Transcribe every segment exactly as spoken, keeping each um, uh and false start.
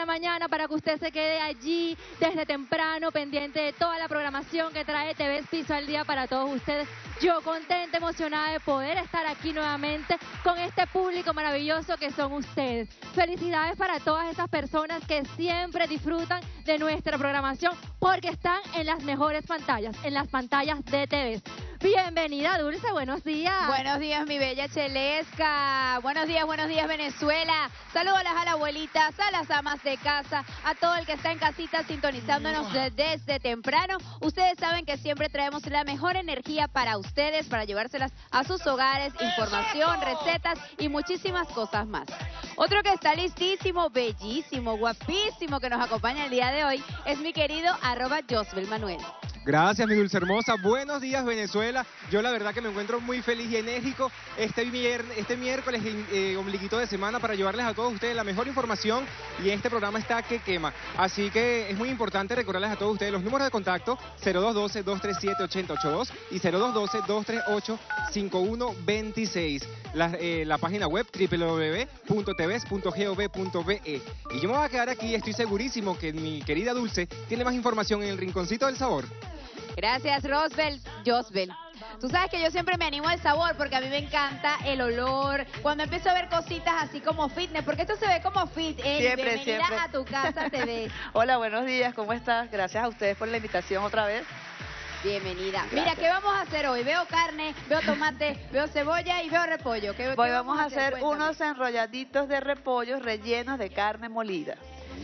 la mañana para que usted se quede allí desde temprano, pendiente de toda la programación que trae T V Piso al Día para todos ustedes. Yo contenta, emocionada de poder estar aquí nuevamente con este público maravilloso que son ustedes. Felicidades para todas esas personas que siempre disfrutan de nuestra programación porque están en las mejores pantallas, en las pantallas de T V. Bienvenida, Dulce, buenos días. Buenos días, mi bella Chelesca. Buenos días, buenos días, Venezuela. Saludos a las abuelitas, a las amas de casa, a todo el que está en casita sintonizándonos desde temprano. Ustedes saben que siempre traemos la mejor energía para ustedes, para llevárselas a sus hogares, información, recetas y muchísimas cosas más. Otro que está listísimo, bellísimo, guapísimo, que nos acompaña el día de hoy, es mi querido arroba Josbel Manuel. Gracias, mi dulce hermosa. Buenos días, Venezuela. Yo la verdad que me encuentro muy feliz y enérgico este, vier este miércoles, eh, ombliguito de semana, para llevarles a todos ustedes la mejor información, y este programa está que quema. Así que es muy importante recordarles a todos ustedes los números de contacto: cero dos uno dos, dos tres siete, ocho cero ocho dos y cero dos uno dos, dos tres ocho, cinco uno dos seis. La, eh, la página web doble u doble u doble u punto t v punto gov punto be. Y yo me voy a quedar aquí, estoy segurísimo que mi querida Dulce tiene más información en el rinconcito del sabor. Gracias, Rosbel, Josbel. Tú sabes que yo siempre me animo al sabor porque a mí me encanta el olor. Cuando empiezo a ver cositas así como fitness, porque esto se ve como fit. Ey, siempre, bienvenida siempre. a tu casa T V. Hola, buenos días, ¿cómo estás? Gracias a ustedes por la invitación otra vez. Bienvenida. Gracias. Mira, ¿qué vamos a hacer hoy? Veo carne, veo tomate, veo cebolla y veo repollo. ¿Qué, Hoy qué vamos a hacer Cuéntame. unos enrolladitos de repollo rellenos de carne molida.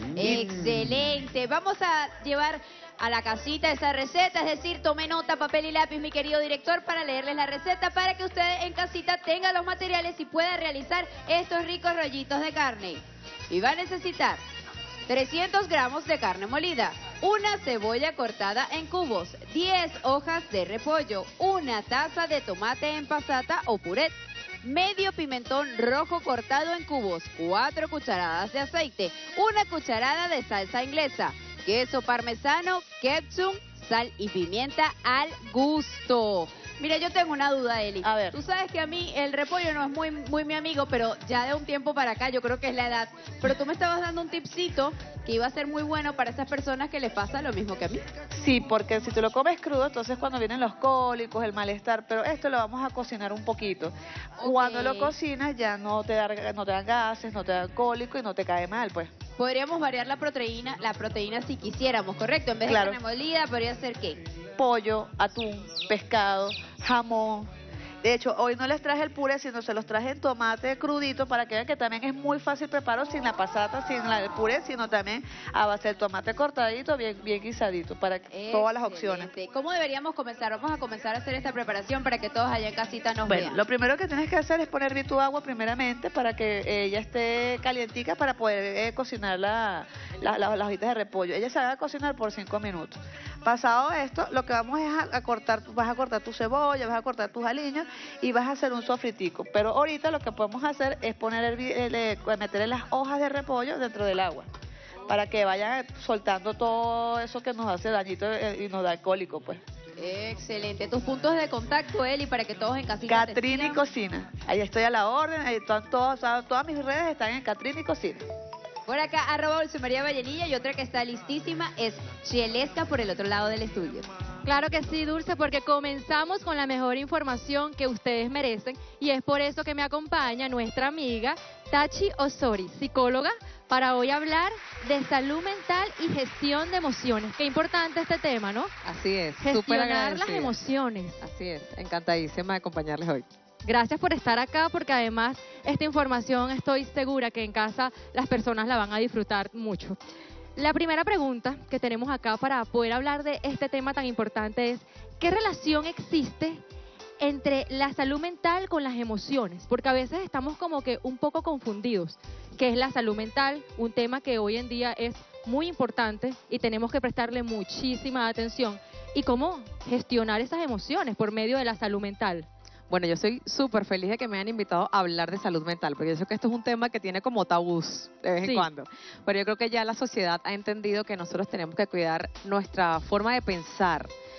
Excelente. Vamos a llevar a la casita esa receta, es decir, tome nota, papel y lápiz, mi querido director, para leerles la receta, para que usted en casita tenga los materiales y pueda realizar estos ricos rollitos de carne. Y va a necesitar trescientos gramos de carne molida, una cebolla cortada en cubos, diez hojas de repollo, una taza de tomate en pasata o puré, medio pimentón rojo cortado en cubos, cuatro cucharadas de aceite, una cucharada de salsa inglesa, queso parmesano, ketchup, sal y pimienta al gusto. Mira, yo tengo una duda, Eli. A ver. Tú sabes que a mí el repollo no es muy, muy mi amigo, pero ya de un tiempo para acá, yo creo que es la edad. Pero tú me estabas dando un tipcito que iba a ser muy bueno para esas personas que les pasa lo mismo que a mí. Sí, porque si tú lo comes crudo, entonces cuando vienen los cólicos, el malestar, pero esto lo vamos a cocinar un poquito. Ok. Cuando lo cocinas ya no te, da, no te dan gases, no te dan cólico y no te cae mal, pues. Podríamos variar la proteína, la proteína si quisiéramos, ¿correcto? En vez Claro. de carne molida, podría ser ¿qué? Pollo, atún, pescado, jamón. De hecho, hoy no les traje el puré, sino se los traje en tomate crudito para que vean que también es muy fácil prepararlo sin la pasata, sin la, el puré, sino también a base del tomate cortadito, bien, bien guisadito, para todas las opciones. Excelente. ¿Cómo deberíamos comenzar? Vamos a comenzar a hacer esta preparación para que todos allá en casita nos Bueno, vean. lo primero que tienes que hacer es poner tu agua primeramente para que ella esté calientica para poder eh, cocinar la, la, la- las hojitas de repollo. Ella se va a cocinar por cinco minutos. Pasado esto, lo que vamos es a, a cortar, vas a cortar tu cebolla, vas a cortar tus aliños y vas a hacer un sofritico. Pero ahorita lo que podemos hacer es poner el, el, eh, meterle las hojas de repollo dentro del agua para que vayan soltando todo eso que nos hace dañito eh, y nos da alcohólico, pues. Excelente. Tus puntos de contacto, Eli, para que todos en casita te Catrina y sigan. Cocina. Ahí estoy a la orden. Ahí todas, todas, todas mis redes están en Catrina y Cocina. Por acá, arroba Dulce María Vallenilla, y otra que está listísima es Chelesca por el otro lado del estudio. Claro que sí, Dulce, porque comenzamos con la mejor información que ustedes merecen y es por eso que me acompaña nuestra amiga Tachi Osori, psicóloga, para hoy hablar de salud mental y gestión de emociones. Qué importante este tema, ¿no? Así es, súper Gestionar las agradecida. emociones. Así es, encantadísima de acompañarles hoy. Gracias por estar acá porque además esta información estoy segura que en casa las personas la van a disfrutar mucho. La primera pregunta que tenemos acá para poder hablar de este tema tan importante es ¿qué relación existe entre la salud mental con las emociones? Porque a veces estamos como que un poco confundidos. ¿Qué es la salud mental? Un tema que hoy en día es muy importante y tenemos que prestarle muchísima atención. ¿Y cómo gestionar esas emociones por medio de la salud mental? Bueno, yo soy súper feliz de que me hayan invitado a hablar de salud mental, porque yo sé que esto es un tema que tiene como tabús de vez Sí. en cuando. Pero yo creo que ya la sociedad ha entendido que nosotros tenemos que cuidar nuestra forma de pensar,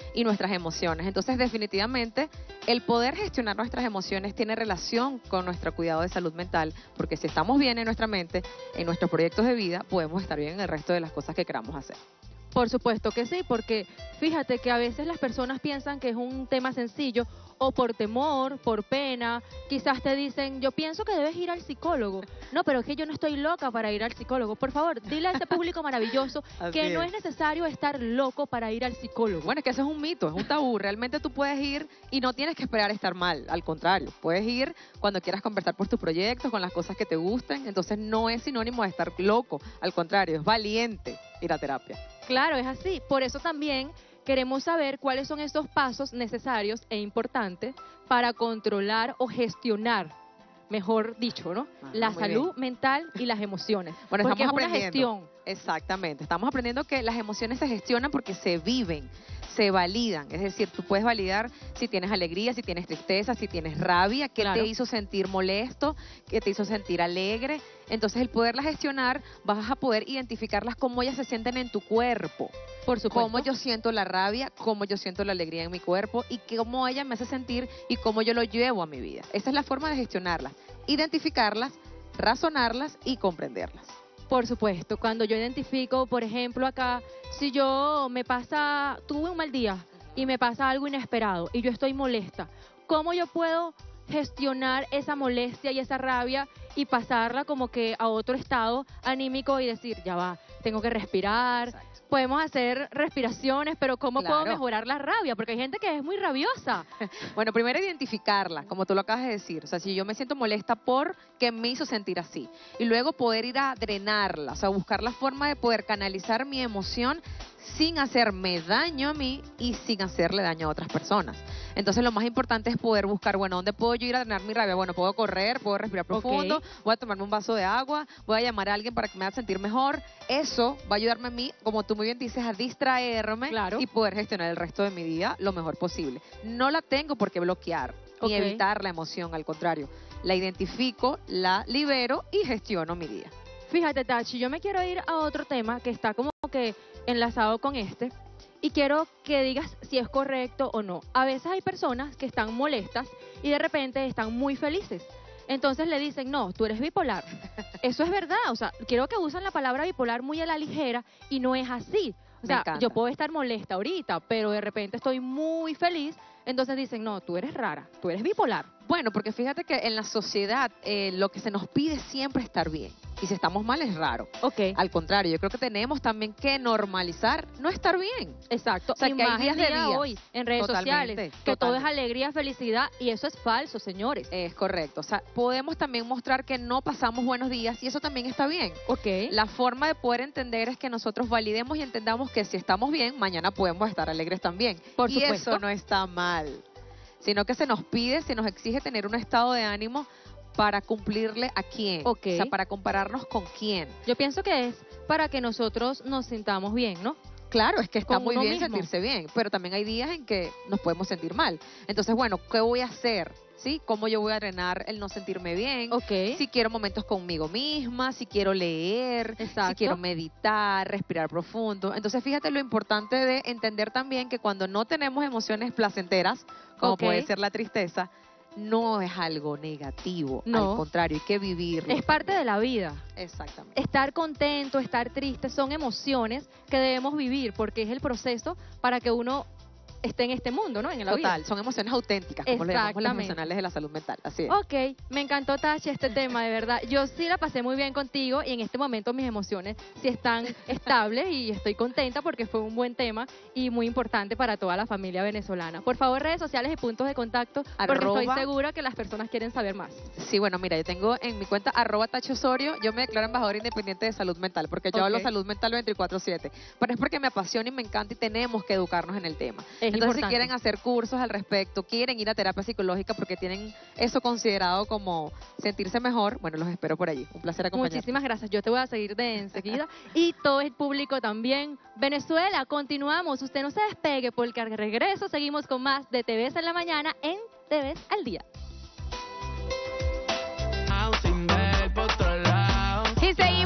y nuestras emociones. Entonces, definitivamente, el poder gestionar nuestras emociones tiene relación con nuestro cuidado de salud mental, porque si estamos bien en nuestra mente, en nuestros proyectos de vida, podemos estar bien en el resto de las cosas que queramos hacer. Por supuesto que sí, porque fíjate que a veces las personas piensan que es un tema sencillo o por temor, por pena, quizás te dicen, yo pienso que debes ir al psicólogo. No, pero es que yo no estoy loca para ir al psicólogo. Por favor, dile a este público maravilloso que Así no es. es necesario estar loco para ir al psicólogo. Bueno, es que eso es un mito, es un tabú. Realmente tú puedes ir y no tienes que esperar a estar mal. Al contrario, puedes ir cuando quieras conversar por tus proyectos, con las cosas que te gusten. Entonces no es sinónimo de estar loco. Al contrario, es valiente ir a terapia. Claro, es así. Por eso también queremos saber cuáles son esos pasos necesarios e importantes para controlar o gestionar, mejor dicho, ¿no? Ajá, La muy salud mental y las emociones. Bueno, porque es estamos una aprendiendo. gestión. Exactamente. Estamos aprendiendo que las emociones se gestionan porque se viven, se validan. Es decir, tú puedes validar si tienes alegría, si tienes tristeza, si tienes rabia, qué Claro. te hizo sentir molesto, qué te hizo sentir alegre. Entonces, el poderlas gestionar, vas a poder identificarlas cómo ellas se sienten en tu cuerpo. Por supuesto. Cómo yo siento la rabia, cómo yo siento la alegría en mi cuerpo y cómo ella me hace sentir y cómo yo lo llevo a mi vida. Esa es la forma de gestionarlas, identificarlas, razonarlas y comprenderlas. Por supuesto, cuando yo identifico, por ejemplo, acá, si yo me pasa, tuve un mal día y me pasa algo inesperado y yo estoy molesta, ¿cómo yo puedo gestionar esa molestia y esa rabia y pasarla como que a otro estado anímico y decir, ya va, tengo que respirar? Exacto. Podemos hacer respiraciones, pero ¿cómo puedo Claro. mejorar la rabia? Porque hay gente que es muy rabiosa. Bueno, primero identificarla, como tú lo acabas de decir. O sea, si yo me siento molesta por qué me hizo sentir así. Y luego poder ir a drenarla, o sea, buscar la forma de poder canalizar mi emoción sin hacerme daño a mí y sin hacerle daño a otras personas. Entonces, lo más importante es poder buscar, bueno, ¿dónde puedo yo ir a drenar mi rabia? Bueno, puedo correr, puedo respirar profundo, Ok. voy a tomarme un vaso de agua, voy a llamar a alguien para que me haga sentir mejor. Eso va a ayudarme a mí, como tú muy bien dices, a distraerme Claro. y poder gestionar el resto de mi día lo mejor posible. No la tengo por qué bloquear Ok. ni evitar la emoción, al contrario. La identifico, la libero y gestiono mi día. Fíjate, Tachi, yo me quiero ir a otro tema que está como que enlazado con este y quiero que digas si es correcto o no. A veces hay personas que están molestas y de repente están muy felices. Entonces le dicen, no, tú eres bipolar. Eso es verdad, o sea, quiero que usen la palabra bipolar muy a la ligera y no es así. O Me sea, encanta. yo puedo estar molesta ahorita, pero de repente estoy muy feliz, entonces dicen, no, tú eres rara, tú eres bipolar. Bueno, porque fíjate que en la sociedad eh, lo que se nos pide siempre es estar bien. Y si estamos mal es raro. Ok, Al contrario, yo creo que tenemos también que normalizar no estar bien. exacto. o sea, y que hay más días el de día días. hoy en redes Totalmente, sociales, que todo es totalmente. alegría, felicidad, y eso es falso, señores. Es correcto. O sea, podemos también mostrar que no pasamos buenos días y eso también está bien. Ok. La forma de poder entender es que nosotros validemos y entendamos que si estamos bien, mañana podemos estar alegres también. Por y supuesto. eso no está mal, sino que se nos pide, se nos exige tener un estado de ánimo para cumplirle a quién. Ok. O sea, para compararnos con quién. Yo pienso que es para que nosotros nos sintamos bien, ¿no? Claro, es que está Con muy uno bien mismo. sentirse bien, pero también hay días en que nos podemos sentir mal. Entonces, bueno, ¿qué voy a hacer? ¿Sí? ¿Cómo yo voy a drenar el no sentirme bien? Ok. Si quiero momentos conmigo misma, si quiero leer, Exacto. si quiero meditar, respirar profundo. Entonces, fíjate lo importante de entender también que cuando no tenemos emociones placenteras, como Ok. puede ser la tristeza, no es algo negativo. No. Al contrario, hay que vivirlo. Es parte también. de la vida. Exactamente. Estar contento, estar triste, son emociones que debemos vivir porque es el proceso para que uno esté en este mundo, ¿no? En la Total, vida. son emociones auténticas, como le llamamos los Exactamente. profesionales de la salud mental. Así es. Ok, me encantó, Tachi, este tema, de verdad. Yo sí la pasé muy bien contigo y en este momento mis emociones sí están estables y estoy contenta porque fue un buen tema y muy importante para toda la familia venezolana. Por favor, redes sociales y puntos de contacto, porque estoy Arroba- segura que las personas quieren saber más. Sí, bueno, mira, yo tengo en mi cuenta arroba Tachi Osorio, yo me declaro embajadora independiente de salud mental, porque yo Ok. hablo salud mental veinticuatro siete, pero es porque me apasiona y me encanta y tenemos que educarnos en el tema. Es Entonces, importante. si quieren hacer cursos al respecto, quieren ir a terapia psicológica porque tienen eso considerado como sentirse mejor, bueno, los espero por allí. Un placer acompañarlos. Muchísimas gracias. Yo te voy a seguir de enseguida. Y todo el público también. Venezuela, continuamos. Usted no se despegue porque al regreso seguimos con más de T Vs en la mañana en T Vs al día. Y seguimos con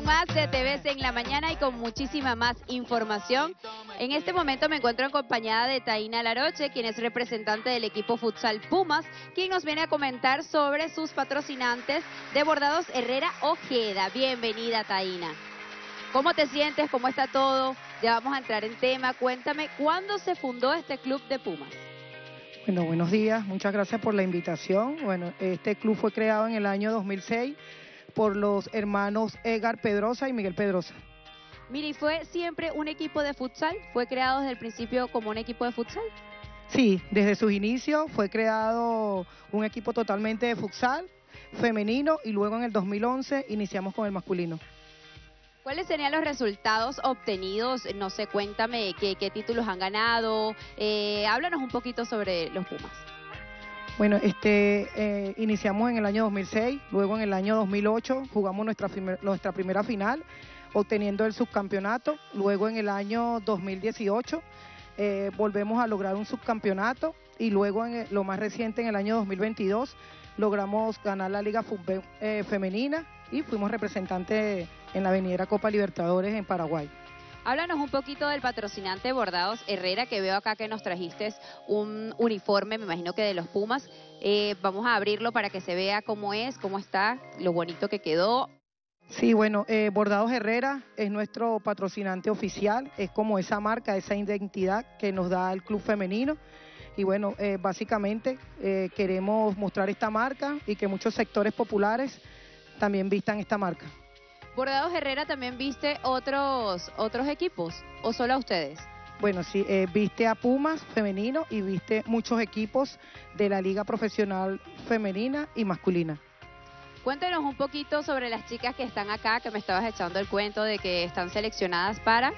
con más de T V C en la mañana y con muchísima más información. En este momento me encuentro acompañada de Taina Laroche, quien es representante del equipo Futsal Pumas, quien nos viene a comentar sobre sus patrocinantes de Bordados Herrera Ojeda. Bienvenida, Taina. ¿Cómo te sientes? ¿Cómo está todo? Ya vamos a entrar en tema. Cuéntame, ¿cuándo se fundó este club de Pumas? Bueno, buenos días. Muchas gracias por la invitación. Bueno, este club fue creado en el año dos mil seis por los hermanos Edgar Pedrosa y Miguel Pedrosa. Mire, ¿y fue siempre un equipo de futsal? ¿Fue creado desde el principio como un equipo de futsal? Sí, desde sus inicios fue creado un equipo totalmente de futsal femenino y luego en el dos mil once iniciamos con el masculino. ¿Cuáles serían los resultados obtenidos? No sé, cuéntame qué, qué títulos han ganado. Eh, háblanos un poquito sobre los Pumas. Bueno, este, eh, iniciamos en el año dos mil seis, luego en el año dos mil ocho jugamos nuestra, primer, nuestra primera final, obteniendo el subcampeonato. Luego en el año dos mil dieciocho eh, volvemos a lograr un subcampeonato y luego en el, lo más reciente, en el año dos mil veintidós, logramos ganar la Liga Fútbol eh, Femenina y fuimos representantes en la venidera Copa Libertadores en Paraguay. Háblanos un poquito del patrocinante Bordados Herrera, que veo acá que nos trajiste un uniforme, me imagino que de los Pumas. Eh, vamos a abrirlo para que se vea cómo es, cómo está, lo bonito que quedó. Sí, bueno, eh, Bordados Herrera es nuestro patrocinante oficial, es como esa marca, esa identidad que nos da el club femenino. Y bueno, eh, básicamente eh, queremos mostrar esta marca y que muchos sectores populares también vistan esta marca. ¿Bordados Herrera también viste otros, otros equipos o solo a ustedes? Bueno, sí, eh, viste a Pumas femenino y viste muchos equipos de la Liga Profesional Femenina y Masculina. Cuéntanos un poquito sobre las chicas que están acá, que me estabas echando el cuento de que están seleccionadas para...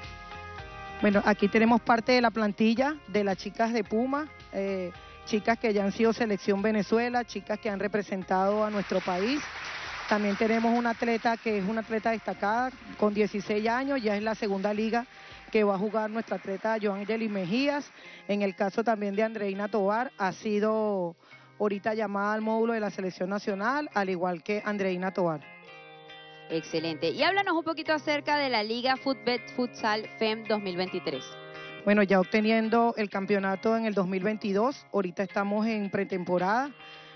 Bueno, aquí tenemos parte de la plantilla de las chicas de Pumas, eh, chicas que ya han sido selección Venezuela, chicas que han representado a nuestro país. También tenemos una atleta que es una atleta destacada con dieciséis años, ya es la segunda liga que va a jugar nuestra atleta Joangelis Mejías. En el caso también de Andreina Tovar, ha sido ahorita llamada al módulo de la selección nacional, al igual que Andreina Tovar. Excelente. Y háblanos un poquito acerca de la Liga Futbet Futsal F E M dos mil veintitrés. Bueno, ya obteniendo el campeonato en el dos mil veintidós, ahorita estamos en pretemporada.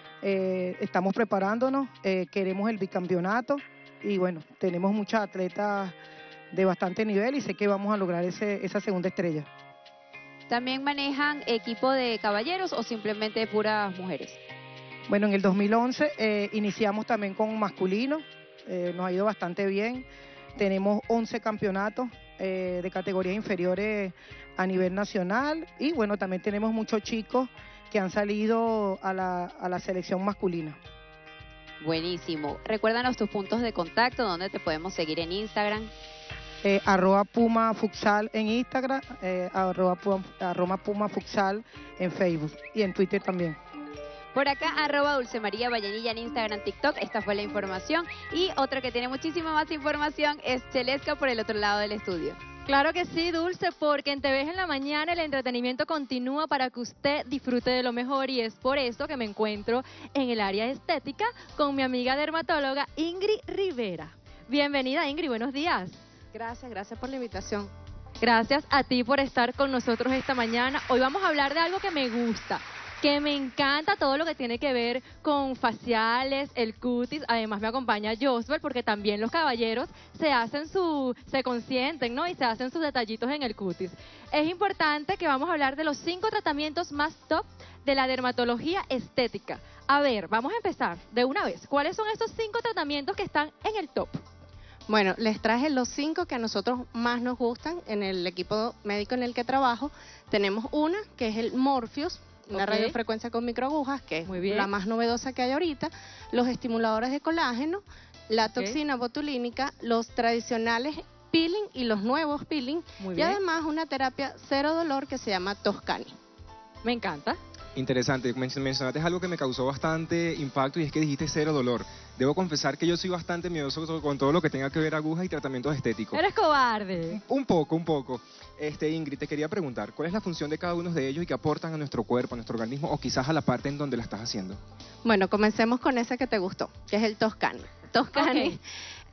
Eh, estamos preparándonos, eh, queremos el bicampeonato y bueno, tenemos muchas atletas de bastante nivel y sé que vamos a lograr ese, esa segunda estrella. ¿También manejan equipo de caballeros o simplemente puras mujeres? Bueno, en el dos mil once eh, iniciamos también con masculino, eh, nos ha ido bastante bien, tenemos once campeonatos eh, de categorías inferiores a nivel nacional y bueno, también tenemos muchos chicos que han salido a la, a la selección masculina. Buenísimo. Recuérdanos tus puntos de contacto, donde te podemos seguir en Instagram. Eh, arroba Puma Futsal en Instagram, eh, arroba, Puma, arroba Puma Futsal en Facebook y en Twitter también. Por acá, arroba Dulce María Vallenilla en Instagram, TikTok. Esta fue la información. Y otra que tiene muchísima más información es Chelesca por el otro lado del estudio. Claro que sí, Dulce, porque en T V en la mañana el entretenimiento continúa para que usted disfrute de lo mejor y es por eso que me encuentro en el área estética con mi amiga dermatóloga Ingrid Rivera. Bienvenida, Ingrid, buenos días. Gracias, gracias por la invitación. Gracias a ti por estar con nosotros esta mañana. Hoy vamos a hablar de algo que me gusta, que me encanta, todo lo que tiene que ver con faciales, el cutis. Además me acompaña Josbel porque también los caballeros se hacen su, se consienten, ¿no? Y se hacen sus detallitos en el cutis. Es importante que vamos a hablar de los cinco tratamientos más top de la dermatología estética. A ver, vamos a empezar de una vez. ¿Cuáles son estos cinco tratamientos que están en el top? Bueno, les traje los cinco que a nosotros más nos gustan en el equipo médico en el que trabajo. Tenemos una que es el Morpheus, una Ok. radiofrecuencia con microagujas, que es Muy bien. la más novedosa que hay ahorita, los estimuladores de colágeno, la Ok. toxina botulínica, los tradicionales peeling y los nuevos peeling, Muy y bien. además una terapia cero dolor que se llama Toscani. Me encanta. Interesante, Men- mencionaste algo que me causó bastante impacto y es que dijiste cero dolor. Debo confesar que yo soy bastante miedoso con todo lo que tenga que ver agujas y tratamientos estéticos. Eres cobarde. Un poco, un poco. Este, Ingrid, te quería preguntar, ¿cuál es la función de cada uno de ellos y qué aportan a nuestro cuerpo, a nuestro organismo o quizás a la parte en donde la estás haciendo? Bueno, comencemos con ese que te gustó, que es el Toscani. Toscani Ok.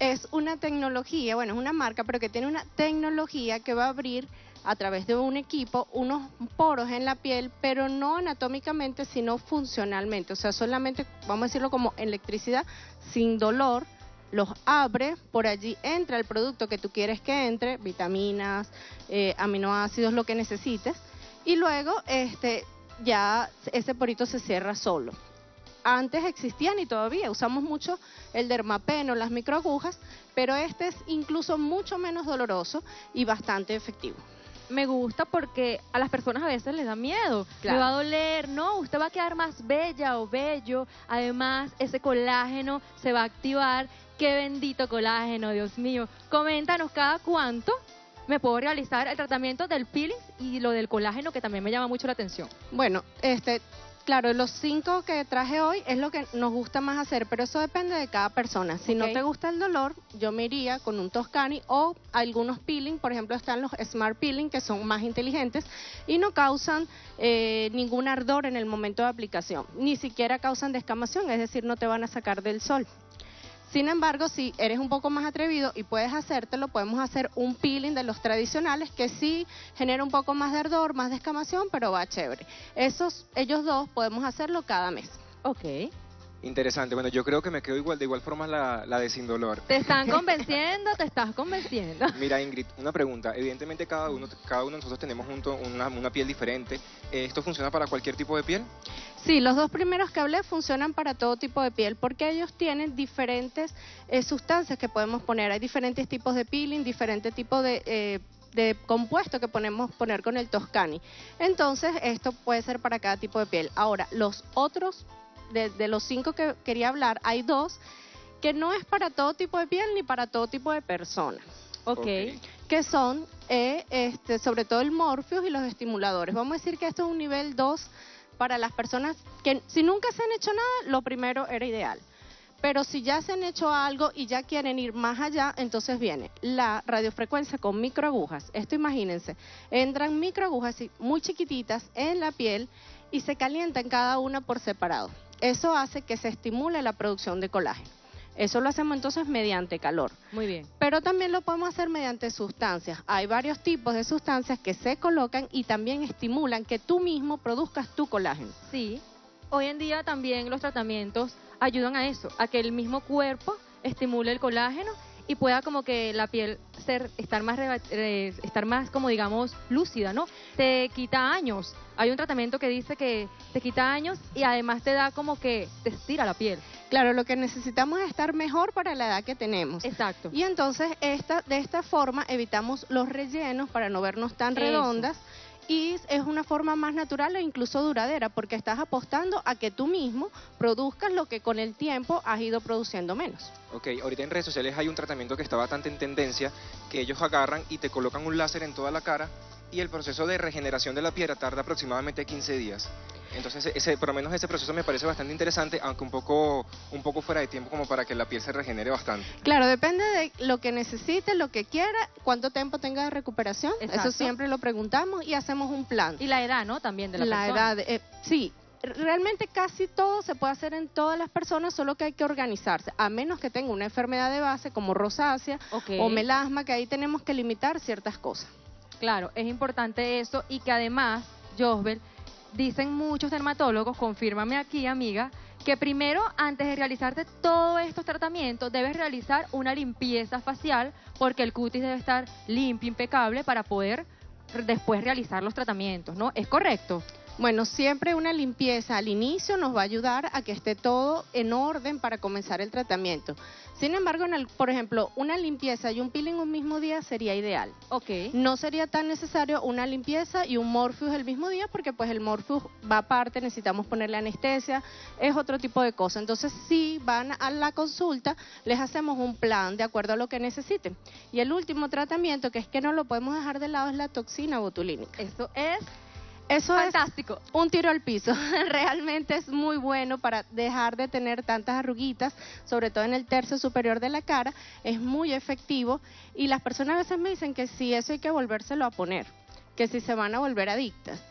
es una tecnología, bueno, es una marca, pero que tiene una tecnología que va a abrir a través de un equipo unos poros en la piel, pero no anatómicamente, sino funcionalmente. O sea, solamente, vamos a decirlo como electricidad, sin dolor, los abre, por allí entra el producto que tú quieres que entre, vitaminas, eh, aminoácidos, lo que necesites, y luego este, ya ese porito se cierra solo. Antes existían y todavía usamos mucho el dermapen o las microagujas, pero este es incluso mucho menos doloroso y bastante efectivo. Me gusta porque a las personas a veces les da miedo. Claro. Me va a doler, no, usted va a quedar más bella o bello. Además, ese colágeno se va a activar. Qué bendito colágeno, Dios mío. Coméntanos cada cuánto me puedo realizar el tratamiento del peeling y lo del colágeno, que también me llama mucho la atención. Bueno, este, claro, los cinco que traje hoy es lo que nos gusta más hacer, pero eso depende de cada persona. Si no Ok. te gusta el dolor, yo me iría con un Toscani o algunos peeling, por ejemplo, están los Smart Peeling, que son más inteligentes y no causan eh, ningún ardor en el momento de aplicación, ni siquiera causan descamación, es decir, no te van a sacar del sol. Sin embargo, si eres un poco más atrevido y puedes hacértelo, podemos hacer un peeling de los tradicionales que sí genera un poco más de ardor, más descamación, pero va chévere. Esos, ellos dos podemos hacerlo cada mes. Ok. Interesante. Bueno, yo creo que me quedo igual, de igual forma la, la de sin dolor. ¿Te están convenciendo? ¿Te estás convenciendo? Mira, Ingrid, una pregunta. Evidentemente cada uno, cada uno de nosotros tenemos junto una, una piel diferente. Eh, ¿Esto funciona para cualquier tipo de piel? Sí, los dos primeros que hablé funcionan para todo tipo de piel porque ellos tienen diferentes eh, sustancias que podemos poner. Hay diferentes tipos de peeling, diferentes tipos de... Eh, de compuesto que podemos poner con el Toscani. Entonces, esto puede ser para cada tipo de piel. Ahora, los otros, de, de los cinco que quería hablar, hay dos que no es para todo tipo de piel ni para todo tipo de persona, Ok. Ok. que son eh, este, sobre todo el Morpheus y los estimuladores. Vamos a decir que esto es un nivel dos para las personas que si nunca se han hecho nada, lo primero era ideal. Pero si ya se han hecho algo y ya quieren ir más allá, entonces viene la radiofrecuencia con microagujas. Esto imagínense, entran microagujas así, muy chiquititas en la piel y se calientan cada una por separado. Eso hace que se estimule la producción de colágeno. Eso lo hacemos entonces mediante calor. Muy bien. Pero también lo podemos hacer mediante sustancias. Hay varios tipos de sustancias que se colocan y también estimulan que tú mismo produzcas tu colágeno. Sí. Hoy en día también los tratamientos ayudan a eso, a que el mismo cuerpo estimule el colágeno y pueda como que la piel ser estar más reba- eh, estar más como digamos lúcida, ¿no? Te quita años. Hay un tratamiento que dice que te quita años y además te da como que te estira la piel. Claro, lo que necesitamos es estar mejor para la edad que tenemos. Exacto. Y entonces esta, de esta forma evitamos los rellenos para no vernos tan Eso. redondas y es una forma más natural e incluso duradera porque estás apostando a que tú mismo produzcas lo que con el tiempo has ido produciendo menos. Ok, ahorita en redes sociales hay un tratamiento que está bastante en tendencia, que ellos agarran y te colocan un láser en toda la cara y el proceso de regeneración de la piel tarda aproximadamente quince días. Entonces, ese, por lo menos ese proceso me parece bastante interesante, aunque un poco, un poco fuera de tiempo como para que la piel se regenere bastante. Claro, depende de lo que necesite, lo que quiera, cuánto tiempo tenga de recuperación. Exacto. Eso siempre lo preguntamos y hacemos un plan. Y la edad, ¿no? También de la, La persona. edad, eh, sí, realmente casi todo se puede hacer en todas las personas, solo que hay que organizarse, a menos que tenga una enfermedad de base como rosácea Ok. o melasma, que ahí tenemos que limitar ciertas cosas. Claro, es importante eso y que además, Josbel, dicen muchos dermatólogos, confírmame aquí, amiga, que primero, antes de realizarte todos estos tratamientos, debes realizar una limpieza facial porque el cutis debe estar limpio, impecable para poder re- después realizar los tratamientos, ¿no? ¿Es correcto? Bueno, siempre una limpieza al inicio nos va a ayudar a que esté todo en orden para comenzar el tratamiento. Sin embargo, en el- por ejemplo, una limpieza y un peeling un mismo día sería ideal. Ok. No sería tan necesario una limpieza y un Morpheus el mismo día porque pues el Morpheus va aparte, necesitamos ponerle anestesia, es otro tipo de cosa. Entonces, si van a la consulta, les hacemos un plan de acuerdo a lo que necesiten. Y el último tratamiento, que es que no lo podemos dejar de lado, es la toxina botulínica. Eso es Eso fantástico. es un tiro al piso. Realmente es muy bueno para dejar de tener tantas arruguitas, sobre todo en el tercio superior de la cara. Es muy efectivo y las personas a veces me dicen que sí, eso hay que volvérselo a poner, que si se van a volver adictas.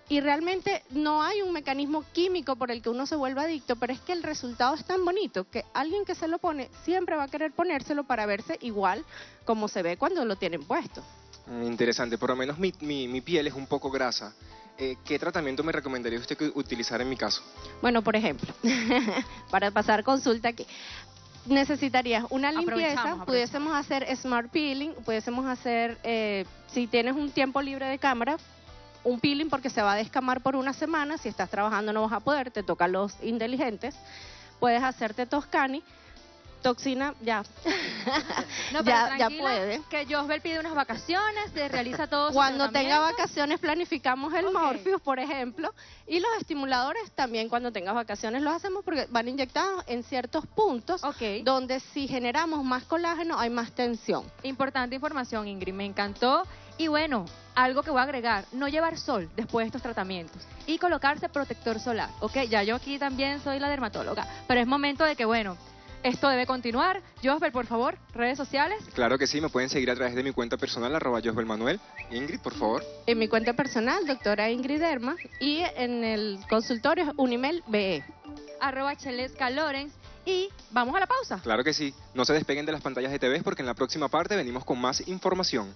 y realmente no hay un mecanismo químico por el que uno se vuelva adicto, pero es que el resultado es tan bonito que alguien que se lo pone siempre va a querer ponérselo para verse igual como se ve cuando lo tienen puesto. Mm, Interesante, por lo menos mi, mi, mi piel es un poco grasa. Eh, ¿Qué tratamiento me recomendaría usted que utilizar en mi caso? Bueno, por ejemplo, para pasar consulta aquí, necesitarías una limpieza, Aprovechamos, aprovechamos. pudiésemos hacer smart peeling, pudiésemos hacer, eh, si tienes un tiempo libre de cámara, un peeling porque se va a descamar por una semana, si estás trabajando no vas a poder, te tocan los inteligentes, puedes hacerte Toscani, toxina, ya, No, pero ya, ya tranquila, puede. que Josbel pide unas vacaciones, se realiza todo su Cuando tenga tratamiento. vacaciones planificamos el Ok. Morpheus, por ejemplo, y los estimuladores también cuando tengas vacaciones los hacemos porque van inyectados en ciertos puntos Ok. donde si generamos más colágeno hay más tensión. Importante información, Ingrid, me encantó. Y bueno, algo que voy a agregar, no llevar sol después de estos tratamientos y colocarse protector solar, ¿ok? Ya yo aquí también soy la dermatóloga, pero es momento de que, bueno, esto debe continuar. Josbel, por favor, redes sociales. Claro que sí, me pueden seguir a través de mi cuenta personal, arroba Josbel Manuel. Ingrid, por favor. En mi cuenta personal, doctora Ingrid Derma, y en el consultorio Unimel B E. Arroba Chelesca Lorenz. Y vamos a la pausa. Claro que sí. No se despeguen de las pantallas de T V porque en la próxima parte venimos con más información.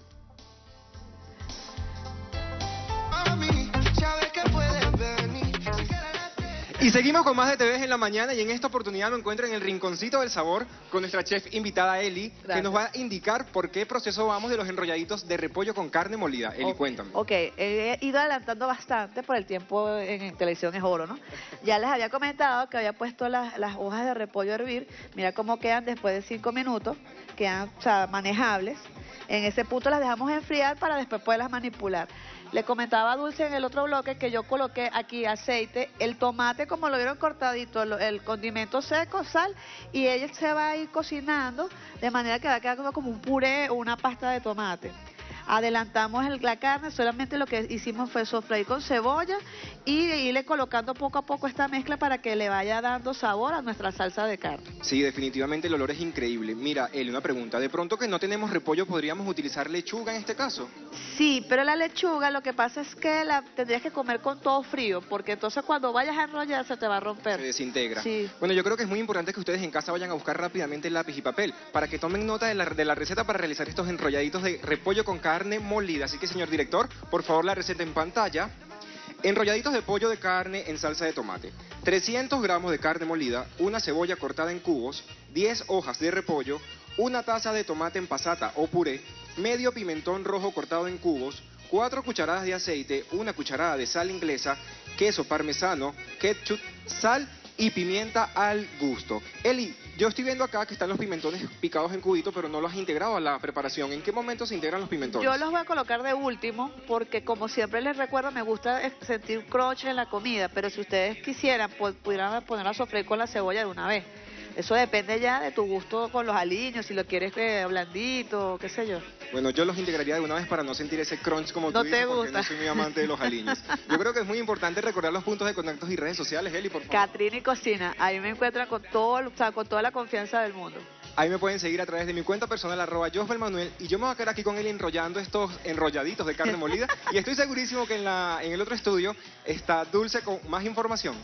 Y seguimos con más de T V en la mañana y en esta oportunidad me encuentro en el Rinconcito del Sabor con nuestra chef invitada Eli, que Gracias. nos va a indicar por qué proceso vamos de los enrolladitos de repollo con carne molida. Eli, Ok, cuéntame. Ok, he ido adelantando bastante por el tiempo en, en televisión es oro, ¿no? Ya les había comentado que había puesto las, las hojas de repollo a hervir. Mira cómo quedan después de cinco minutos, quedan, o sea, manejables. En ese punto las dejamos enfriar para después poderlas manipular. Le comentaba a Dulce en el otro bloque que yo coloqué aquí aceite, el tomate como lo vieron cortadito, el, el condimento seco, sal, y ella se va a ir cocinando de manera que va a quedar como, como un puré o una pasta de tomate. Adelantamos el- la carne, solamente lo que hicimos fue sofreír con cebolla y irle colocando poco a poco esta mezcla para que le vaya dando sabor a nuestra salsa de carne. Sí, definitivamente el olor es increíble. Mira, Eli, una pregunta. De pronto que no tenemos repollo, ¿podríamos utilizar lechuga en este caso? Sí, pero la lechuga lo que pasa es que la tendrías que comer con todo frío, porque entonces cuando vayas a enrollar se te va a Se romper. desintegra. Sí. Bueno, yo creo que es muy importante que ustedes en casa vayan a buscar rápidamente el lápiz y papel para que tomen nota de la, de la receta para realizar estos enrolladitos de repollo con carne molida. Así que, señor director, por favor, la receta en pantalla. Enrolladitos de pollo de carne en salsa de tomate. trescientos gramos de carne molida, una cebolla cortada en cubos, diez hojas de repollo, una taza de tomate en pasata o puré, medio pimentón rojo cortado en cubos, cuatro cucharadas de aceite, una cucharada de sal inglesa, queso parmesano, ketchup, sal y pimienta al gusto. Eli, yo estoy viendo acá que están los pimentones picados en cubito, pero no los has integrado a la preparación. ¿En qué momento se integran los pimentones? Yo los voy a colocar de último porque como siempre les recuerdo me gusta eh, sentir crunch en la comida, pero si ustedes quisieran pu- pudieran poner a sofreír con la cebolla de una vez. Eso depende ya de tu gusto con los aliños, si lo quieres eh, blandito, qué sé yo. Bueno, yo los integraría de una vez para no sentir ese crunch como No tú te dices, porque gusta. no soy muy amante de los aliños. Yo creo que es muy importante recordar los puntos de contactos y redes sociales, Eli, por favor. Catrina y Cocina, ahí me encuentran con todo, o sea, con toda la confianza del mundo. Ahí me pueden seguir a través de mi cuenta personal, arroba Josbel Manuel, y yo me voy a quedar aquí con él enrollando estos enrolladitos de carne molida, y estoy segurísimo que en, la, en el otro estudio está Dulce con más información.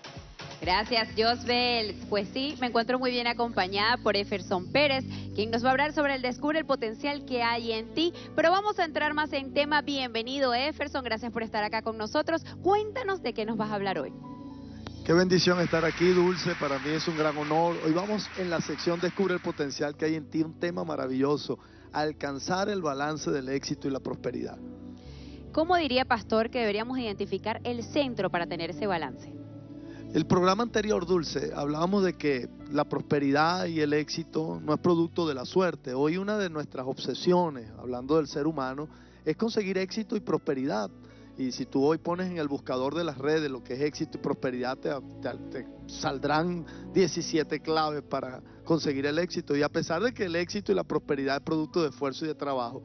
Gracias, Josbel. Pues sí, me encuentro muy bien acompañada por Eferson Pérez, quien nos va a hablar sobre el Descubre el potencial que hay en ti. Pero vamos a entrar más en tema. Bienvenido, Eferson. Gracias por estar acá con nosotros. Cuéntanos de qué nos vas a hablar hoy. Qué bendición estar aquí, Dulce. Para mí es un gran honor. Hoy vamos en la sección Descubre el potencial que hay en ti, un tema maravilloso, alcanzar el balance del éxito y la prosperidad. ¿Cómo diría Pastor que deberíamos identificar el centro para tener ese balance? El programa anterior, Dulce, hablábamos de que la prosperidad y el éxito no es producto de la suerte. Hoy una de nuestras obsesiones, hablando del ser humano, es conseguir éxito y prosperidad. Y si tú hoy pones en el buscador de las redes lo que es éxito y prosperidad, te, te, te saldrán diecisiete claves para conseguir el éxito. Y a pesar de que el éxito y la prosperidad es producto de esfuerzo y de trabajo,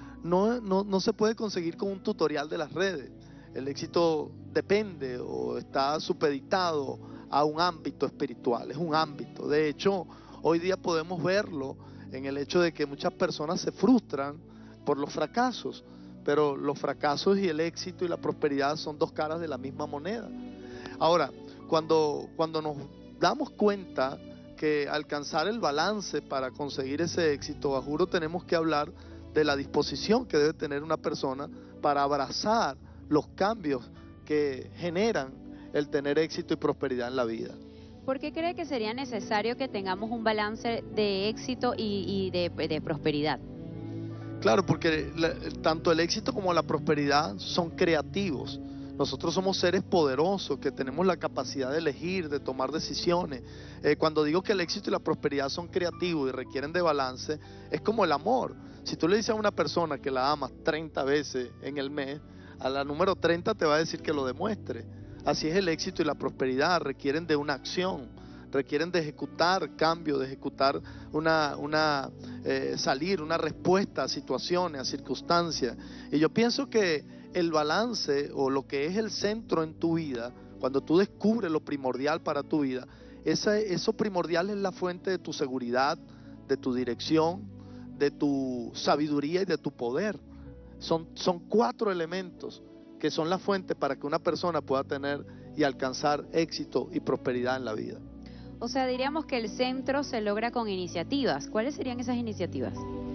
no, no, no se puede conseguir con un tutorial de las redes. El éxito depende o está supeditado a un ámbito espiritual, es un ámbito. De hecho, hoy día podemos verlo en el hecho de que muchas personas se frustran por los fracasos, pero los fracasos y el éxito y la prosperidad son dos caras de la misma moneda. Ahora, cuando, cuando nos damos cuenta que alcanzar el balance para conseguir ese éxito, a juro tenemos que hablar de la disposición que debe tener una persona para abrazar los cambios que generan el tener éxito y prosperidad en la vida. ¿Por qué cree que sería necesario que tengamos un balance de éxito y, y de, de prosperidad? Claro, porque la, tanto el éxito como la prosperidad son creativos. Nosotros somos seres poderosos que tenemos la capacidad de elegir, de tomar decisiones. Eh, cuando digo que el éxito y la prosperidad son creativos y requieren de balance, es como el amor. Si tú le dices a una persona que la amas treinta veces en el mes, a la número treinta te va a decir que lo demuestre. Así es el éxito y la prosperidad, requieren de una acción, requieren de ejecutar cambios, de ejecutar una, una eh, salir, una respuesta a situaciones, a circunstancias. Y yo pienso que el balance o lo que es el centro en tu vida, cuando tú descubres lo primordial para tu vida, esa, eso primordial es la fuente de tu seguridad, de tu dirección, de tu sabiduría y de tu poder. Son, son cuatro elementos que son la fuente para que una persona pueda tener y alcanzar éxito y prosperidad en la vida. O sea, diríamos que el centro se logra con iniciativas. ¿Cuáles serían esas iniciativas?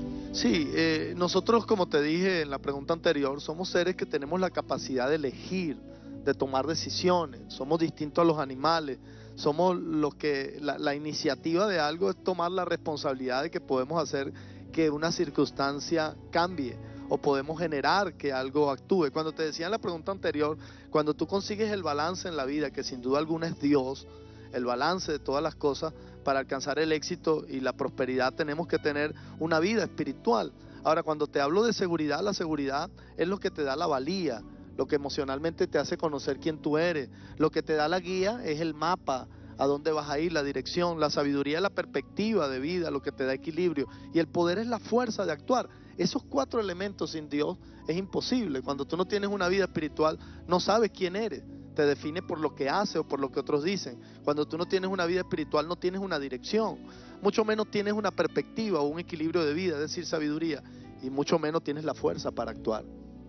Sí, eh, nosotros, como te dije en la pregunta anterior, somos seres que tenemos la capacidad de elegir, de tomar decisiones. Somos distintos a los animales. Somos los que, la, la iniciativa de algo es tomar la responsabilidad de que podemos hacer que una circunstancia cambie o podemos generar que algo actúe. Cuando te decía en la pregunta anterior, cuando tú consigues el balance en la vida, que sin duda alguna es Dios, el balance de todas las cosas, para alcanzar el éxito y la prosperidad tenemos que tener una vida espiritual. Ahora, cuando te hablo de seguridad, la seguridad es lo que te da la valía, lo que emocionalmente te hace conocer quién tú eres. Lo que te da la guía es el mapa, a dónde vas a ir, la dirección. La sabiduría es la perspectiva de vida, lo que te da equilibrio. Y el poder es la fuerza de actuar. Esos cuatro elementos sin Dios es imposible. Cuando tú no tienes una vida espiritual, no sabes quién eres. Te define por lo que hace o por lo que otros dicen. Cuando tú no tienes una vida espiritual, no tienes una dirección. Mucho menos tienes una perspectiva o un equilibrio de vida, es decir, sabiduría. Y mucho menos tienes la fuerza para actuar.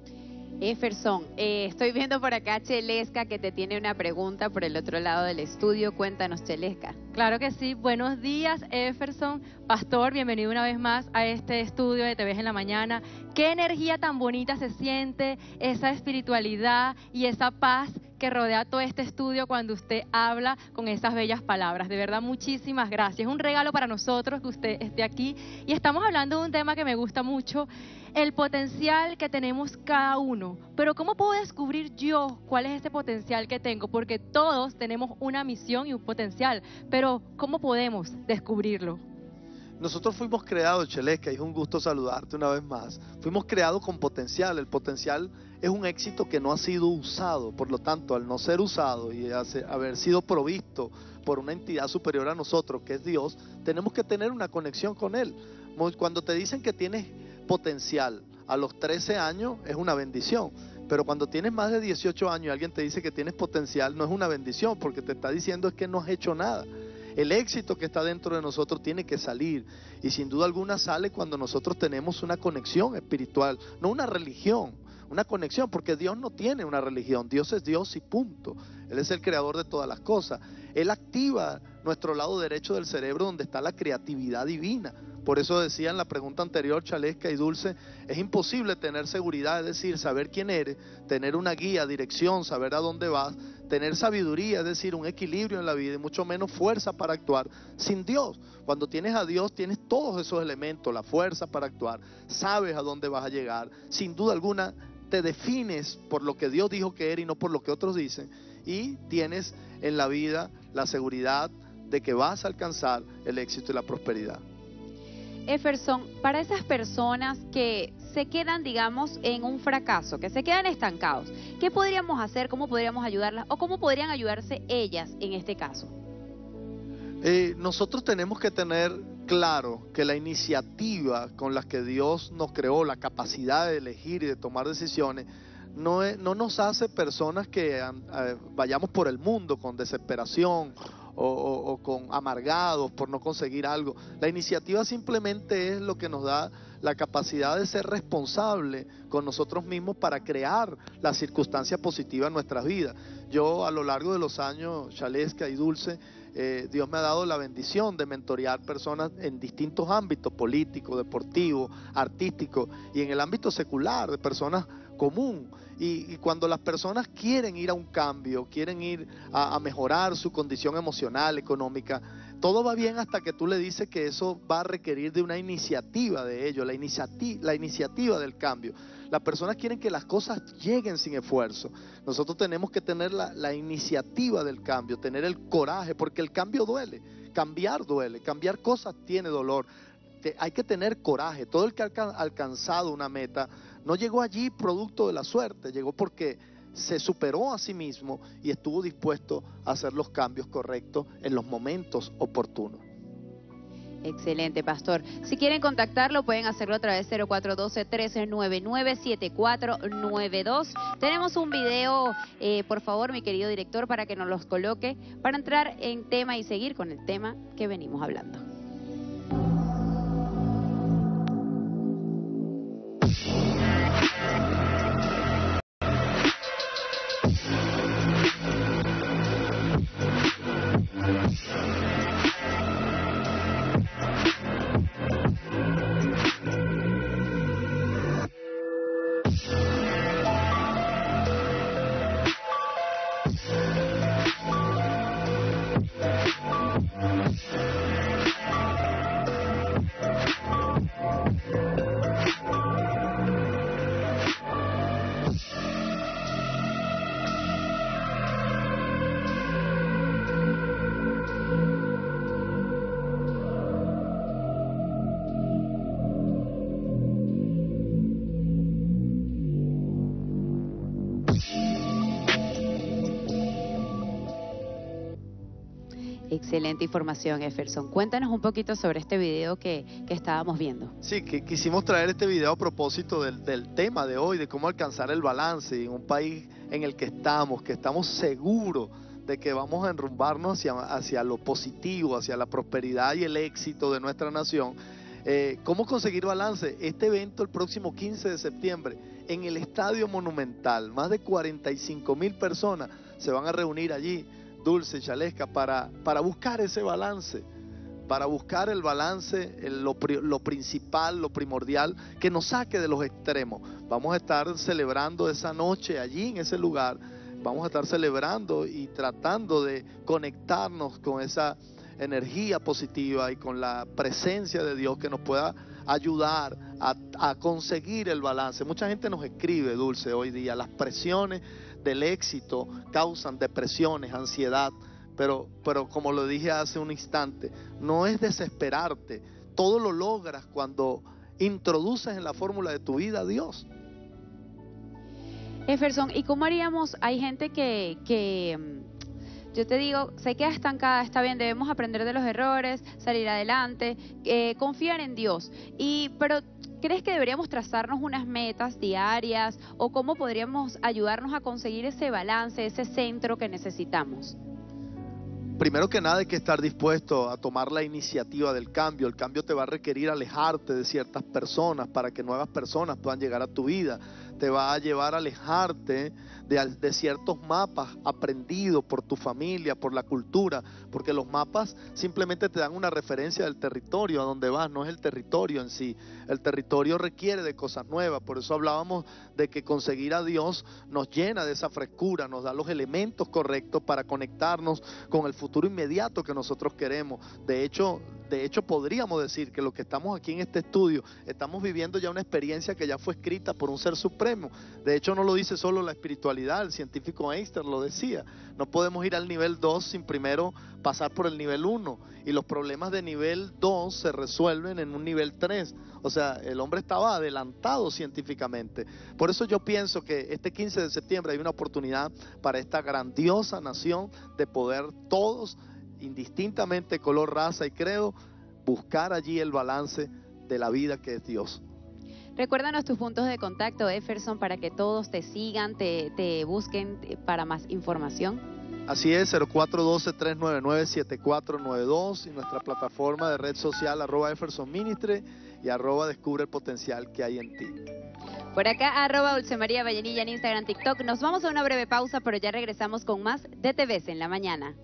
Jefferson, eh, estoy viendo por acá Chelesca que te tiene una pregunta por el otro lado del estudio. Cuéntanos, Chelesca. Claro que sí. Buenos días, Jefferson. Pastor, bienvenido una vez más a este estudio de Te Ves en la Mañana. Qué energía tan bonita se siente, esa espiritualidad y esa paz que rodea todo este estudio cuando usted habla con esas bellas palabras. De verdad, muchísimas gracias. Es un regalo para nosotros que usted esté aquí. Y estamos hablando de un tema que me gusta mucho, el potencial que tenemos cada uno. Pero ¿cómo puedo descubrir yo cuál es ese potencial que tengo? Porque todos tenemos una misión y un potencial. Pero ¿cómo podemos descubrirlo? Nosotros fuimos creados, Chelesca, y es un gusto saludarte una vez más. Fuimos creados con potencial. El potencial es un éxito que no ha sido usado. Por lo tanto, al no ser usado y haber sido provisto por una entidad superior a nosotros, que es Dios, tenemos que tener una conexión con Él. Cuando te dicen que tienes potencial a los trece años, es una bendición. Pero cuando tienes más de dieciocho años y alguien te dice que tienes potencial, no es una bendición, porque te está diciendo es que no has hecho nada. El éxito que está dentro de nosotros tiene que salir, y sin duda alguna sale cuando nosotros tenemos una conexión espiritual, no una religión, una conexión, porque Dios no tiene una religión, Dios es Dios y punto. Él es el creador de todas las cosas. Él activa nuestro lado derecho del cerebro donde está la creatividad divina. Por eso decía en la pregunta anterior, Chalesca y Dulce, es imposible tener seguridad, es decir, saber quién eres, tener una guía, dirección, saber a dónde vas, tener sabiduría, es decir, un equilibrio en la vida y mucho menos fuerza para actuar sin Dios. Cuando tienes a Dios tienes todos esos elementos, la fuerza para actuar, sabes a dónde vas a llegar, sin duda alguna te defines por lo que Dios dijo que eres y no por lo que otros dicen, y tienes en la vida la seguridad de que vas a alcanzar el éxito y la prosperidad. Jefferson, para esas personas que se quedan, digamos, en un fracaso, que se quedan estancados, ¿qué podríamos hacer? ¿Cómo podríamos ayudarlas? ¿O cómo podrían ayudarse ellas en este caso? Eh, nosotros tenemos que tener claro que la iniciativa con la que Dios nos creó, la capacidad de elegir y de tomar decisiones, no, es, no nos hace personas que eh, vayamos por el mundo con desesperación O, o, o con amargados por no conseguir algo. La iniciativa simplemente es lo que nos da la capacidad de ser responsable con nosotros mismos para crear la circunstancia positiva en nuestras vidas. Yo a lo largo de los años, Xalesca y Dulce, eh, Dios me ha dado la bendición de mentorear personas en distintos ámbitos, político, deportivo, artístico y en el ámbito secular, de personas común. Y, y cuando las personas quieren ir a un cambio, quieren ir a, a mejorar su condición emocional, económica, todo va bien hasta que tú le dices que eso va a requerir de una iniciativa de ellos, la, iniciati la iniciativa del cambio. Las personas quieren que las cosas lleguen sin esfuerzo. Nosotros tenemos que tener la, la iniciativa del cambio, tener el coraje, porque el cambio duele, cambiar duele, cambiar cosas tiene dolor. Te, hay que tener coraje. Todo el que ha alcanzado una meta no llegó allí producto de la suerte, llegó porque se superó a sí mismo y estuvo dispuesto a hacer los cambios correctos en los momentos oportunos. Excelente, Pastor. Si quieren contactarlo, pueden hacerlo a través de cero cuatro uno dos, tres nueve nueve, siete cuatro nueve dos. Tenemos un video, eh, por favor, mi querido director, para que nos los coloque, para entrar en tema y seguir con el tema que venimos hablando. Excelente información, Jefferson. Cuéntanos un poquito sobre este video que, que estábamos viendo. Sí, que quisimos traer este video a propósito del, del tema de hoy, de cómo alcanzar el balance en un país en el que estamos, que estamos seguros de que vamos a enrumbarnos hacia, hacia lo positivo, hacia la prosperidad y el éxito de nuestra nación. Eh, ¿Cómo conseguir balance? Este evento el próximo quince de septiembre en el Estadio Monumental. Más de cuarenta y cinco mil personas se van a reunir allí, Dulce, Xalesca, para, para buscar ese balance, para buscar el balance, el, lo, lo principal, lo primordial, que nos saque de los extremos. Vamos a estar celebrando esa noche allí en ese lugar, vamos a estar celebrando y tratando de conectarnos con esa energía positiva y con la presencia de Dios que nos pueda ayudar a, a conseguir el balance. Mucha gente nos escribe, Dulce, hoy día, las presiones del éxito causan depresiones, ansiedad, pero, pero como lo dije hace un instante, no es desesperarte, todo lo logras cuando introduces en la fórmula de tu vida a Dios. Jefferson, ¿y cómo haríamos? Hay gente que, que yo te digo, se queda estancada, está bien, debemos aprender de los errores, salir adelante, eh, confiar en Dios, y pero ¿crees que deberíamos trazarnos unas metas diarias o cómo podríamos ayudarnos a conseguir ese balance, ese centro que necesitamos? Primero que nada hay que estar dispuesto a tomar la iniciativa del cambio. El cambio te va a requerir alejarte de ciertas personas para que nuevas personas puedan llegar a tu vida. Te va a llevar a alejarte de, de ciertos mapas aprendidos por tu familia, por la cultura, porque los mapas simplemente te dan una referencia del territorio a donde vas, no es el territorio en sí. El territorio requiere de cosas nuevas, por eso hablábamos de que conseguir a Dios nos llena de esa frescura, nos da los elementos correctos para conectarnos con el futuro inmediato que nosotros queremos. De hecho, de hecho podríamos decir que los que estamos aquí en este estudio estamos viviendo ya una experiencia que ya fue escrita por un ser supremo. De hecho no lo dice solo la espiritualidad, el científico Einstein lo decía. No podemos ir al nivel dos sin primero pasar por el nivel uno, y los problemas de nivel dos se resuelven en un nivel tres. O sea, el hombre estaba adelantado científicamente. Por eso yo pienso que este quince de septiembre hay una oportunidad para esta grandiosa nación de poder todos, indistintamente color, raza y credo, buscar allí el balance de la vida que es Dios. Recuérdanos tus puntos de contacto, Jefferson, para que todos te sigan, te, te busquen para más información. Así es, cero cuatro uno dos, tres nueve nueve, siete cuatro nueve dos y nuestra plataforma de red social arroba Jefferson Ministry, y arroba descubre el potencial que hay en ti. Por acá, arroba Dulce María Vallenilla en Instagram, TikTok. Nos vamos a una breve pausa, pero ya regresamos con más de T Vs en la mañana.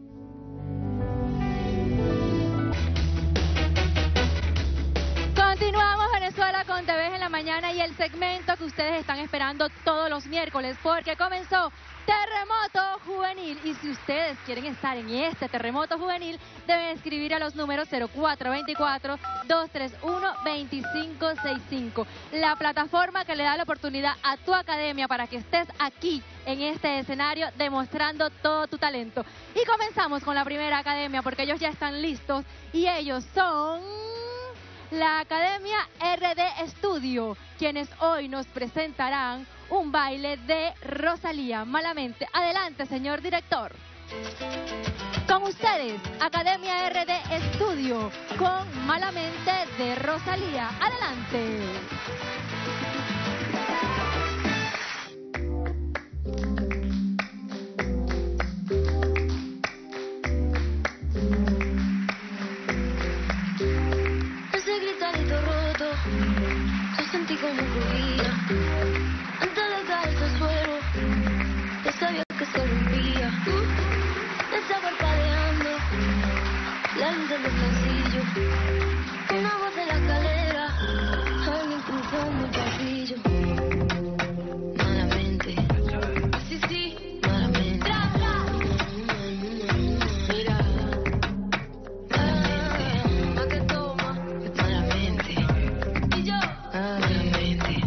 Continuamos Venezuela con T Vs en la mañana y el segmento que ustedes están esperando todos los miércoles porque comenzó Terremoto Juvenil. Y si ustedes quieren estar en este Terremoto Juvenil, deben escribir a los números cero cuatro dos cuatro, dos tres uno, dos cinco seis cinco. La plataforma que le da la oportunidad a tu academia para que estés aquí en este escenario demostrando todo tu talento. Y comenzamos con la primera academia porque ellos ya están listos y ellos son la Academia R D Studio, quienes hoy nos presentarán un baile de Rosalía, Malamente. Adelante, señor director. Con ustedes, Academia R D Studio, con Malamente de Rosalía. Adelante. Yo sentí como corría antes de caerse al suelo. Ya sabía que se rompía. Uh, estaba parpadeando la luz del pasillo. Una voz de la escalera, alguien cruzando el pasillo. Malamente, sí, sí, malamente. Mira, malamente, pa' que toma, malamente. Malamente.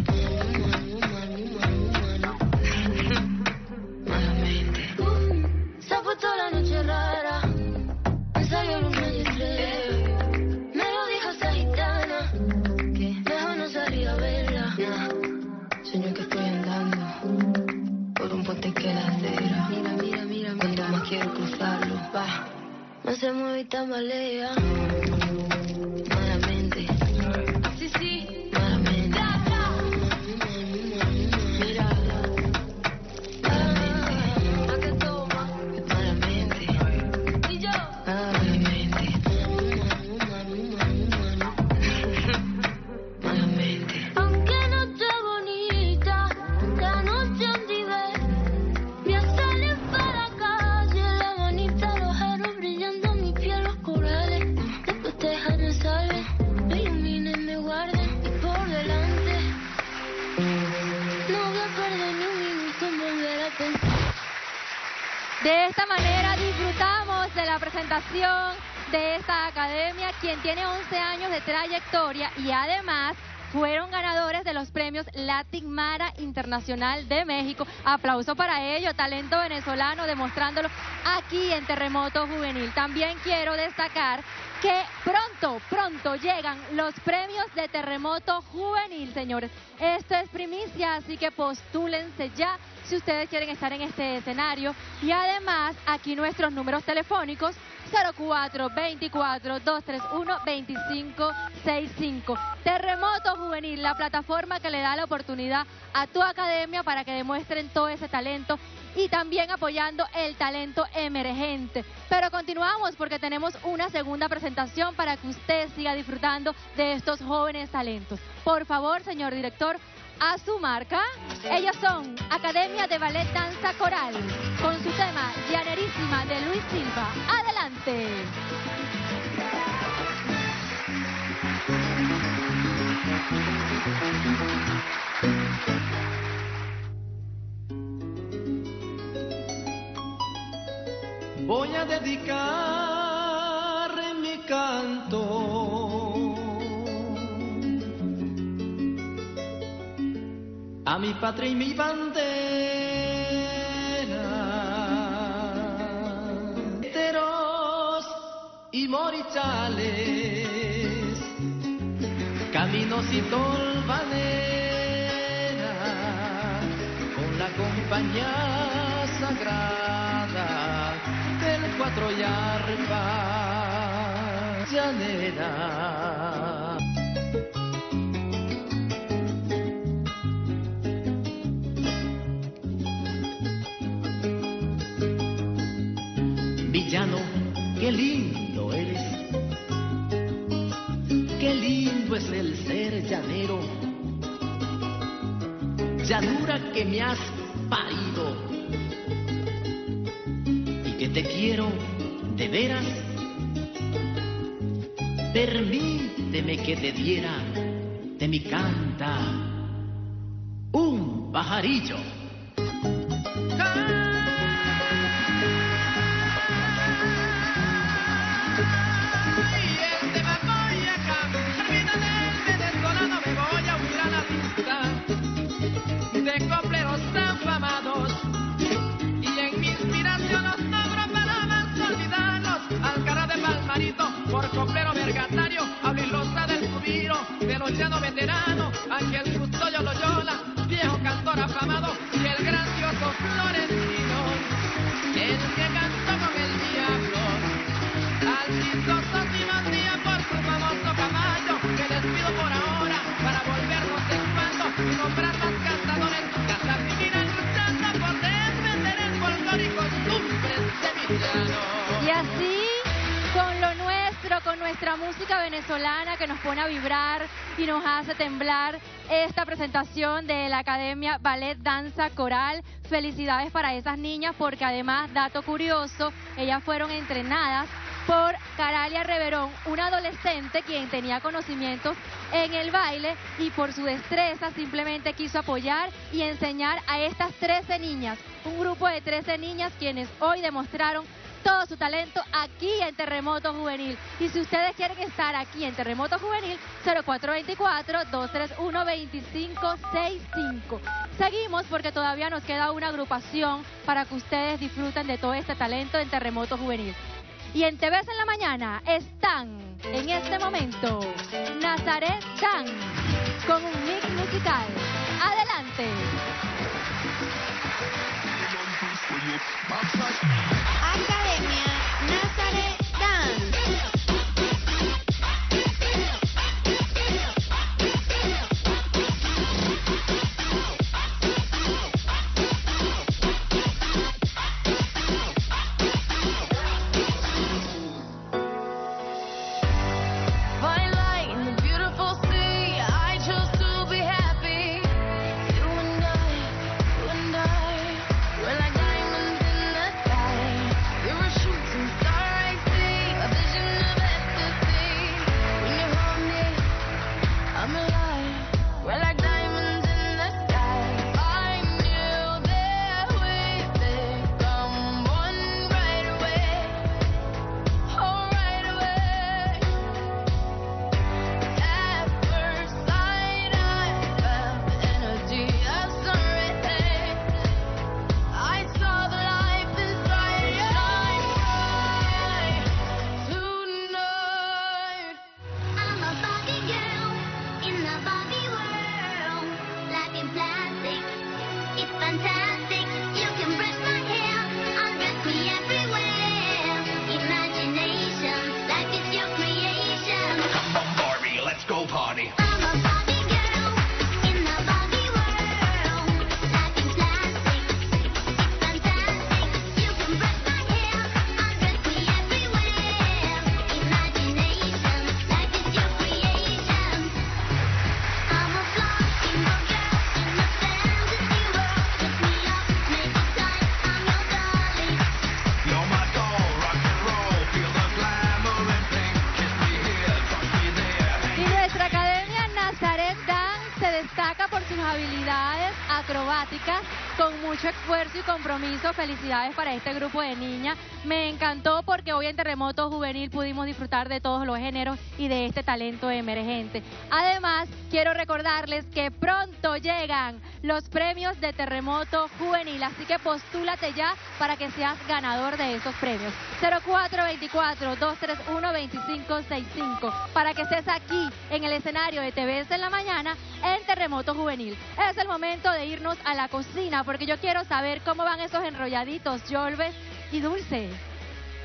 Malamente. Uh, se ha puesto la noche rara. Me salió luna y estrella. Me lo dijo esa gitana, que mejor no salir a verla. Nah. Sueño que estoy andando por un puente que la acera. Mira, mira, mira, mira. Cuando más quiero cruzarlo, va. No se mueve y tambalea. Malamente. Sí, sí. Malamente. Mira. Malamente. ¿A qué toma? Malamente. Y yo. Malamente. Malamente. Aunque no esté bonita, la noche andive. Me salen para la calle, la manita, los aros brillando en mi piel, los corales. Después te dejan el sale, me iluminen, me guarden y por delante. No voy a perder ni un minuto en volver a pensar. De esta manera disfrutamos de la presentación de esta academia, quien tiene once años de trayectoria y además fueron ganadores de los premios Latin Mara Internacional de México. Aplauso para ello, talento venezolano demostrándolo aquí en Terremoto Juvenil. También quiero destacar que pronto, pronto llegan los premios de Terremoto Juvenil, señores. Esto es primicia, así que postúlense ya si ustedes quieren estar en este escenario. Y además, aquí nuestros números telefónicos, cero cuatro dos cuatro, dos tres uno, dos cinco seis cinco. Terremoto Juvenil, la plataforma que le da la oportunidad a tu academia para que demuestren todo ese talento y también apoyando el talento emergente. Pero continuamos porque tenemos una segunda presentación para que usted siga disfrutando de estos jóvenes talentos. Por favor, señor director, a su marca. Ellos son Academia de Ballet Danza Coral, con su tema Llanerísima de Luis Silva. Adelante. Voy a dedicar mi canto a mi patria y mi bandera, teros y morichales, caminos y tolvaneras, con la compañía sagrada del cuatro y arpa llanera. Villano, qué lindo eres, qué lindo es el ser llanero, llanura que me has parido y que te quiero de veras. Permíteme que te diera de mi canta un pajarillo. De copleros tan famados y en mi inspiración los nombro para más olvidarlos. Alcara de Palmarito, por coplero vergatario, hablo ilustra del Subiro, de los llanos veteranos, Ángel Custodio Loyola, viejo cantor afamado, y el grandioso Florentino, el que cantó con el diablo, al chistoso Simón Díaz por su famoso caballo, que les pido por ahora para volvernos en cuando y comprar más cantadores, hasta vivirán luchando por defender el folclórico cumbres sevillanos. Y así, con lo nuestro, con nuestra música venezolana que nos pone a vibrar y nos hace temblar, esta presentación de la Academia Ballet Danza Coral. Felicidades para esas niñas porque además, dato curioso, ellas fueron entrenadas por Caralia Reverón, una adolescente quien tenía conocimientos en el baile y por su destreza simplemente quiso apoyar y enseñar a estas trece niñas, un grupo de trece niñas quienes hoy demostraron todo su talento aquí en Terremoto Juvenil. Y si ustedes quieren estar aquí en Terremoto Juvenil, cero cuatro dos cuatro, dos tres uno, dos cinco seis cinco. Seguimos porque todavía nos queda una agrupación para que ustedes disfruten de todo este talento en Terremoto Juvenil. Y en T Vs en la mañana están en este momento Nazaret Dan con un mix musical. Adelante. Academia Nazaret Dan. Habilidades acrobáticas con mucho esfuerzo y compromiso. Felicidades para este grupo de niñas. Me encantó porque hoy en Terremoto Juvenil pudimos disfrutar de todos los géneros y de este talento emergente. Además, quiero recordarles que pronto llegan los premios de Terremoto Juvenil, así que postúlate ya para que seas ganador de esos premios. cero cuatro dos cuatro, dos tres uno, dos cinco seis cinco para que estés aquí en el escenario de T Vs en la mañana en Terremoto Juvenil. Es el momento de irnos a la cocina porque yo quiero saber cómo van esos enrolladitos, Yolves y Dulce.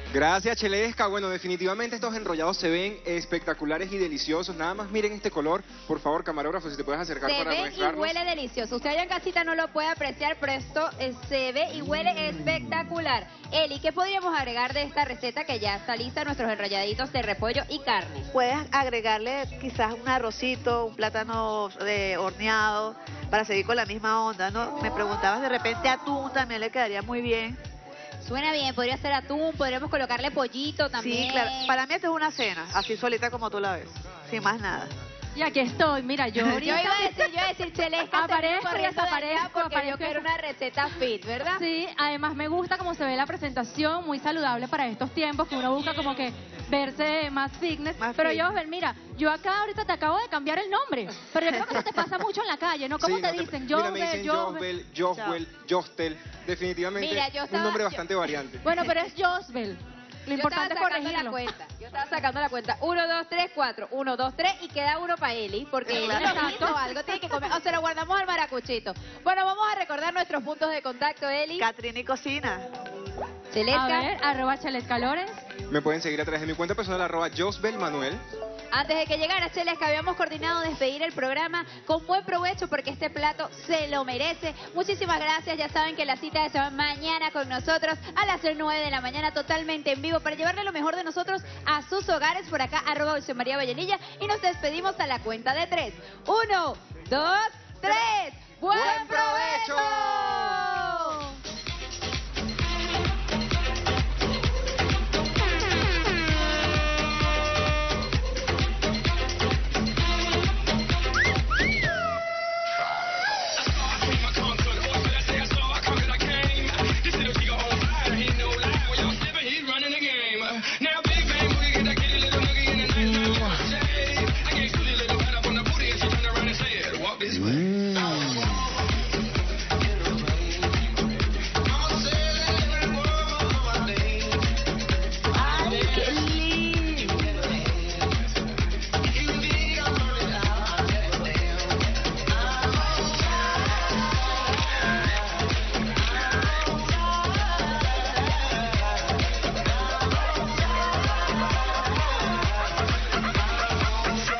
Gracias, Chelesca. Bueno, definitivamente estos enrollados se ven espectaculares y deliciosos. Nada más miren este color. Por favor, camarógrafo, si te puedes acercar Se para ve y mostrarnos. huele delicioso. Usted allá en casita no lo puede apreciar, pero esto eh, se ve y huele espectacular. Eli, ¿qué podríamos agregar de esta receta que ya está lista? Nuestros enrolladitos de repollo y carne. Puedes agregarle quizás un arrocito, un plátano de horneado, para seguir con la misma onda, ¿no? Me preguntabas de repente atún, también le quedaría muy bien. Suena bien, podría ser atún, podríamos colocarle pollito también. Sí, claro. Para mí esto es una cena, así solita como tú la ves, sin más nada. Y aquí estoy, mira, yo Yo ahorita... iba a decir, yo iba a decir, Chelesca, Aparezco y corriendo de allá desaparezco, porque yo aparezco y quiero una receta fit, ¿verdad? Sí, además me gusta cómo se ve la presentación, muy saludable para estos tiempos, que uno busca como que verse más fitness. Más pero fit. Josbel, mira, yo acá ahorita te acabo de cambiar el nombre, pero yo creo que eso te pasa mucho en la calle, ¿no? ¿Cómo Sí, te no dicen? Mira, me Josbel, dicen Josbel. Josbel, Josbel, Jostel. Definitivamente Mira, yo un estaba- nombre yo- bastante variante. Bueno, pero es Josbel. Lo Yo importante es estaba sacando la corregirlo. cuenta. Yo estaba sacando la cuenta. Uno, dos, tres, cuatro. Uno, dos, tres y queda uno para Eli. Porque Eli Claro. no hizo algo, tiene que comer. O se lo guardamos al maracuchito. Bueno, vamos a recordar nuestros puntos de contacto, Eli. Catrini Cocina. A Celesca. ver, arroba Chelesca Lorenz. Me pueden seguir a través de mi cuenta personal, arroba Josbel Manuel. Antes de que llegara Chelesca, habíamos coordinado despedir el programa con buen provecho porque este plato se lo merece. Muchísimas gracias. Ya saben que la cita es mañana con nosotros a las nueve de la mañana totalmente en vivo para llevarle lo mejor de nosotros a sus hogares. Por acá, arroba Dulce María Vallenilla. Y nos despedimos a la cuenta de tres. Uno, dos, tres.